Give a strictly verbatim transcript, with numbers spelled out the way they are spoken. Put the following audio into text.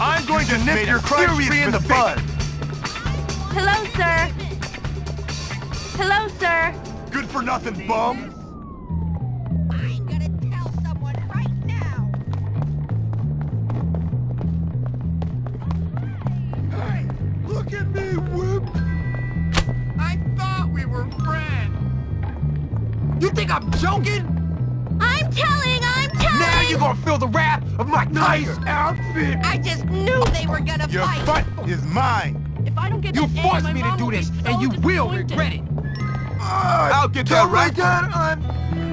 I'm going to nip your crunch tree in the bud. Hello, sir. Hello, sir. Good for nothing, bum. I'm gonna tell someone right now. Hey, look at me, Whip. I thought we were friends. You think I'm joking? I'm telling, I'm telling! Now you're gonna feel the wrath of my nice outfit. I just knew they were gonna Your fight! butt is mine. If I don't get You that forced A, my me to mom do will be this, so and you will disappointed. regret it. Uh, I'll get that right. I'm